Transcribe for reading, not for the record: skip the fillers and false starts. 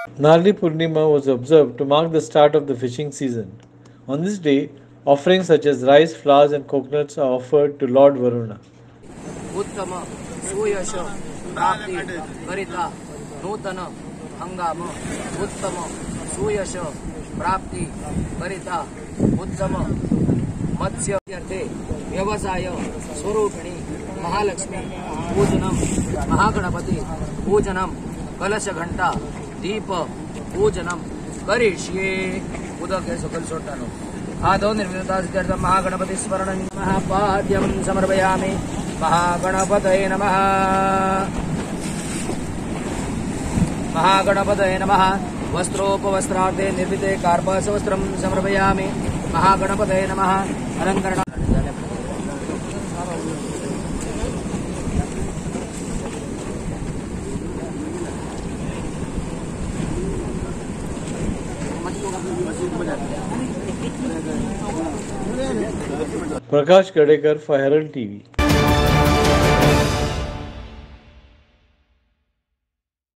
Narali Pournima was observed to mark the start of the fishing season. On this day, offerings such as rice, flowers, and coconuts are offered to Lord Varuna. उत्तम सुयश प्राप्ति करिता नूतन हंगाम उत्तम सुयश प्राप्ति करिता उत्तम मत्स्य अर्थे व्यवसाय स्वरूपिणी महालक्ष्मी पूजनम महागणपति पूजनम कलश घंटा दीप पूजनम करिष्ये उदके सकल सोटानो आदौ निर्मिता सिद्धार्थम महागणपति स्मरण महापाद्यम समर्पयामि महागणपतये नमः महागणपतये नमः वस्त्रोपवस्त्रार्थे निर्मिते कार्पासवस्त्रं समर्पयामि महागणपतये नमः अलंकरण Prakash Gadekar for Herald TV.